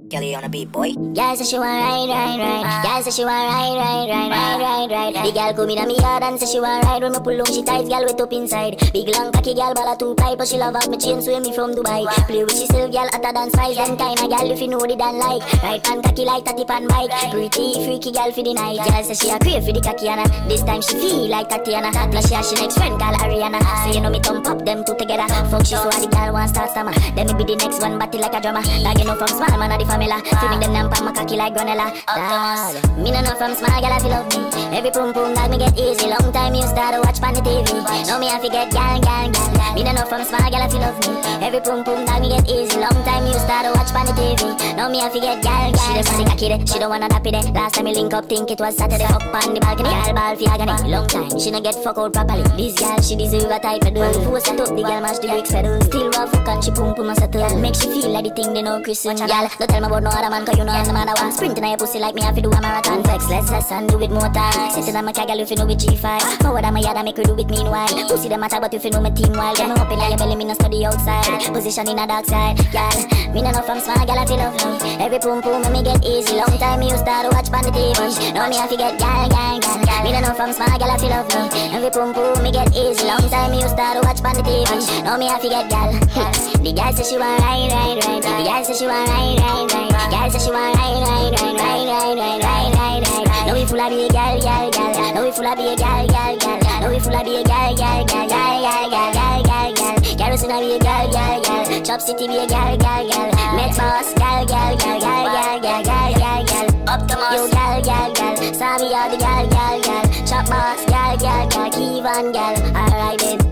Kelly on a beat, boy. Girl say she want ride. Girl say she want ride. The girl come in a me yard and say she want ride. When me pull on she tight, girl wet up inside. Big long cocky girl, ball too tight, but she love up me chain, swim me from Dubai. Play with she self, girl hotter than spice. Them kinda girl if you know the dan like. Right hand cocky like 30 pan bike. Pretty freaky girl for the night. Girl say she a crave for the cocky and this time she feel like Tatiana. Plus she next friend call Ariana. So you know me thump up them two together. Fuck she so the girl want start stammer. Then me be the next one batty like a drummer. Like you know from small man of the family. Feeling them nampa my cocky like granella. Dad, me no know from small girl if you love me. Every pum pum dog me get easy. Long time you start to watch pan the TV. Now me have to get gal. Me no know from small girl if you love me. Every pum pum dog me get easy. Long time you start to watch pan the TV. Now me have to get gal. She just want the cocky there. She don't wanna dap it there. Last time we link up think it was Saturday. Up on the balcony. Gal ball fi agony. Long time she no get fuck out properly. This gal she deserve a tight pedal. Force set up the gal mash the bricks pedal. Still rough fuck and she pum pum and settle. Make she feel like the thing they know Christian. Gal don't tell me about no other man 'cause you know I'm the man I want. Sprinting on your pussy like me have to do a marathon. Flex less and do it more time. Sitting on my car girl if you know with G5. Forward on my yard I make we do it meanwhile. Pussy them matter but if you know my team wild. Get me up in your belly me no study outside. Position in a dark side. Gal, me no know from small gal I feel love me. Every pum pum me get easy. Long time me used to watch pan the TV. Now me have to get gal. Me no know from small gal I feel love me. Every pum pum me get easy. Long time me used to watch pan the TV. Now me have to get gal. The girl say she want ride. The girl say she want ride. Girl say she want ride. Now we full of be a gal. Now we full of be a gal. Now we full of be a gal. Garrison be a gal. Chop City be a gal. Met boss gal. Up the moss gal. Sammy all the gal. Chop boss gal. Keyvan gal. Alright then.